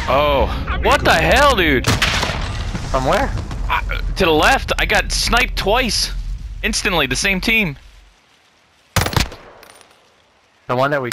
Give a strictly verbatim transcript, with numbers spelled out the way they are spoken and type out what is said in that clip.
Oh, what the hell, dude? From where? I, to the left, I got sniped twice. Instantly, the same team. The one that we